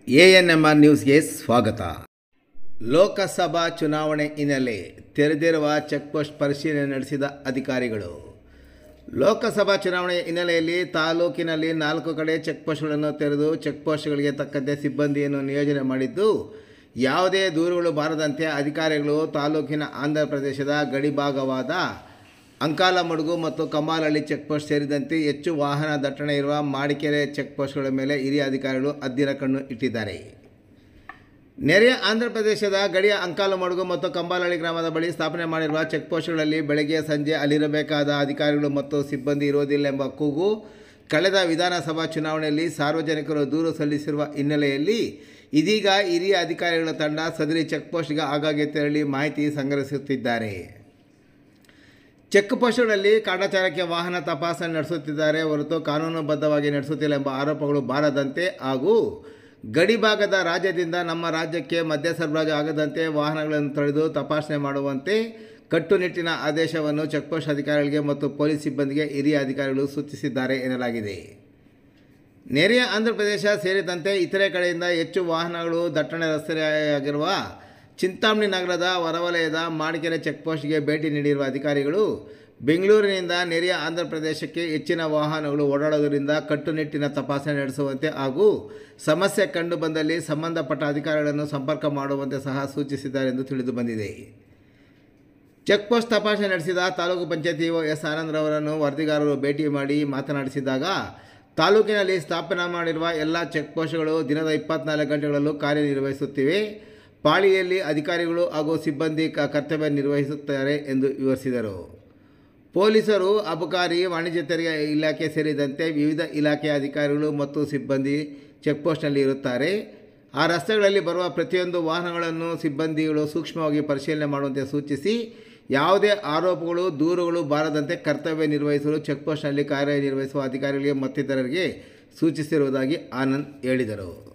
ANMR ನ್ಯೂಸ್ಗೆ ಸ್ವಾಗತ. ಲೋಕಸಭಾ ಚುನಾವಣೆ ಹಿನ್ನೆಲೆ ತೆರೆದಿರುವ ಚೆಕ್ಪೋಸ್ಟ್ ಪರಿಶೀಲನೆ ನಡೆಸಿದ ಅಧಿಕಾರಿಗಳು. ಲೋಕಸಭಾ ಚುನಾವಣೆ ಹಿನ್ನೆಲೆಯಲ್ಲಿ ತಾಲೂಕಿನಲ್ಲಿ 4 ಕಡೆ ಚೆಕ್ಪೋಸ್ಟ್ಗಳನ್ನು ತೆರೆದು ಚೆಕ್ಪೋಸ್ಟ್ಗಳಿಗೆ ತಕ್ಕಂತೆ ಸಿಬ್ಬಂದಿಯನ್ನು ನಿಯೋಜನೆ ಮಾಡಿದ್ದು, ಯಾವುದೇ ದೂರುಗಳು ಬಾರದಂತೆ ಅಧಿಕಾರಿಗಳು ತಾಲೂಕಿನ ಆಂಧ್ರ ಪ್ರದೇಶದ ಗಡಿಭಾಗವಾದ ಅಂಕಾಲಮಡುಗು ಮತ್ತು ಕಮ್ಮಾಲಹಳ್ಳಿ ಚೆಕ್ಪೋಸ್ಟ್ ಸೇರಿದಂತೆ ಹೆಚ್ಚು ವಾಹನ ದಟ್ಟಣೆ ಇರುವ ಮಾಡಿಕೆರೆ ಚೆಕ್ಪೋಸ್ಟ್ಗಳ ಮೇಲೆ ಹಿರಿಯ ಅಧಿಕಾರಿಗಳು ಹದ್ದಿನ ಕಣ್ಣು ಇಟ್ಟಿದ್ದಾರೆ. ನೆರೆಯ ಆಂಧ್ರ ಪ್ರದೇಶದ ಗಡಿಯ ಅಂಕಾಲಮಡುಗು ಮತ್ತು ಕಂಬಾಲಹಳ್ಳಿ ಗ್ರಾಮದ ಬಳಿ ಸ್ಥಾಪನೆ ಮಾಡಿರುವ ಚೆಕ್ಪೋಸ್ಟ್ಗಳಲ್ಲಿ ಬೆಳಗ್ಗೆ ಸಂಜೆ ಅಲ್ಲಿರಬೇಕಾದ ಅಧಿಕಾರಿಗಳು ಮತ್ತು ಸಿಬ್ಬಂದಿ ಇರುವುದಿಲ್ಲ ಎಂಬ ಕೂಗು ಕಳೆದ ವಿಧಾನಸಭಾ ಚುನಾವಣೆಯಲ್ಲಿ ಸಾರ್ವಜನಿಕರು ದೂರು ಸಲ್ಲಿಸಿರುವ ಹಿನ್ನೆಲೆಯಲ್ಲಿ ಇದೀಗ ಹಿರಿಯ ಅಧಿಕಾರಿಗಳ ತಂಡ ಸದರಿ ಚೆಕ್ಪೋಸ್ಟ್ಗೆ ಆಗಾಗ್ಗೆ ತೆರಳಿ ಮಾಹಿತಿ ಸಂಗ್ರಹಿಸುತ್ತಿದ್ದಾರೆ. ಚೆಕ್ಪೋಸ್ಟ್ಗಳಲ್ಲಿ ಕಾಟಾಚಾರಕ್ಕೆ ವಾಹನ ತಪಾಸಣೆ ನಡೆಸುತ್ತಿದ್ದಾರೆ ಹೊರತು ಕಾನೂನುಬದ್ಧವಾಗಿ ನಡೆಸುತ್ತಿಲ್ಲ ಎಂಬ ಆರೋಪಗಳು ಬಾರದಂತೆ ಹಾಗೂ ಗಡಿಭಾಗದ ರಾಜ್ಯದಿಂದ ನಮ್ಮ ರಾಜ್ಯಕ್ಕೆ ಮದ್ಯ ಸರಬರಾಜು ಆಗದಂತೆ ವಾಹನಗಳನ್ನು ತಡೆದು ತಪಾಸಣೆ ಮಾಡುವಂತೆ ಕಟ್ಟುನಿಟ್ಟಿನ ಆದೇಶವನ್ನು ಚೆಕ್ಪೋಸ್ಟ್ ಅಧಿಕಾರಿಗಳಿಗೆ ಮತ್ತು ಪೊಲೀಸ್ ಸಿಬ್ಬಂದಿಗೆ ಹಿರಿಯ ಅಧಿಕಾರಿಗಳು ಸೂಚಿಸಿದ್ದಾರೆ ಎನ್ನಲಾಗಿದೆ. ನೆರೆಯ ಆಂಧ್ರ ಪ್ರದೇಶ ಸೇರಿದಂತೆ ಇತರೆ ಕಡೆಯಿಂದ ಹೆಚ್ಚು ವಾಹನಗಳು ದಟ್ಟಣೆ ರಸ್ತೆಯಾಗಿರುವ ಚಿಂತಾಮಣಿ ನಗರದ ಹೊರವಲಯದ ಮಾಡಿಕೆರೆ ಚೆಕ್ಪೋಸ್ಟ್ಗೆ ಭೇಟಿ ನೀಡಿರುವ ಅಧಿಕಾರಿಗಳು ಬೆಂಗಳೂರಿನಿಂದ ನೆರೆಯ ಆಂಧ್ರ ಪ್ರದೇಶಕ್ಕೆ ಹೆಚ್ಚಿನ ವಾಹನಗಳು ಓಡಾಡುವುದರಿಂದ ಕಟ್ಟುನಿಟ್ಟಿನ ತಪಾಸಣೆ ನಡೆಸುವಂತೆ ಹಾಗೂ ಸಮಸ್ಯೆ ಕಂಡುಬಂದಲ್ಲಿ ಸಂಬಂಧಪಟ್ಟ ಅಧಿಕಾರಿಗಳನ್ನು ಸಂಪರ್ಕ ಮಾಡುವಂತೆ ಸಹ ಸೂಚಿಸಿದ್ದಾರೆ ಎಂದು ತಿಳಿದುಬಂದಿದೆ. ಚೆಕ್ಪೋಸ್ಟ್ ತಪಾಸಣೆ ನಡೆಸಿದ ತಾಲೂಕು ಪಂಚಾಯತ್ ಇಒ ಎಸ್ ಆನಂದರವರನ್ನು ವರದಿಗಾರರು ಭೇಟಿ ಮಾಡಿ ಮಾತನಾಡಿಸಿದಾಗ, ತಾಲೂಕಿನಲ್ಲಿ ಸ್ಥಾಪನೆ ಮಾಡಿರುವ ಎಲ್ಲ ಚೆಕ್ಪೋಸ್ಟ್ಗಳು ದಿನದ 24 ಗಂಟೆಗಳಲ್ಲೂ ಕಾರ್ಯನಿರ್ವಹಿಸುತ್ತಿವೆ. ಪಾಳಿಯಲ್ಲಿ ಅಧಿಕಾರಿಗಳು ಹಾಗೂ ಸಿಬ್ಬಂದಿ ಕರ್ತವ್ಯ ನಿರ್ವಹಿಸುತ್ತಾರೆ ಎಂದು ವಿವರಿಸಿದರು. ಪೊಲೀಸರು, ಅಬಕಾರಿ, ವಾಣಿಜ್ಯ ತೆರಿಗೆ ಇಲಾಖೆ ಸೇರಿದಂತೆ ವಿವಿಧ ಇಲಾಖೆಯ ಅಧಿಕಾರಿಗಳು ಮತ್ತು ಸಿಬ್ಬಂದಿ ಚೆಕ್ಪೋಸ್ಟ್ನಲ್ಲಿ ಇರುತ್ತಾರೆ. ಆ ರಸ್ತೆಗಳಲ್ಲಿ ಬರುವ ಪ್ರತಿಯೊಂದು ವಾಹನಗಳನ್ನು ಸಿಬ್ಬಂದಿಗಳು ಸೂಕ್ಷ್ಮವಾಗಿ ಪರಿಶೀಲನೆ ಮಾಡುವಂತೆ ಸೂಚಿಸಿ, ಯಾವುದೇ ಆರೋಪಗಳು, ದೂರುಗಳು ಬಾರದಂತೆ ಕರ್ತವ್ಯ ನಿರ್ವಹಿಸಲು ಚೆಕ್ಪೋಸ್ಟ್ನಲ್ಲಿ ಕಾರ್ಯನಿರ್ವಹಿಸುವ ಅಧಿಕಾರಿಗಳಿಗೆ ಮತ್ತಿತರರಿಗೆ ಸೂಚಿಸಿರುವುದಾಗಿ ಆನಂದ್ ಹೇಳಿದರು.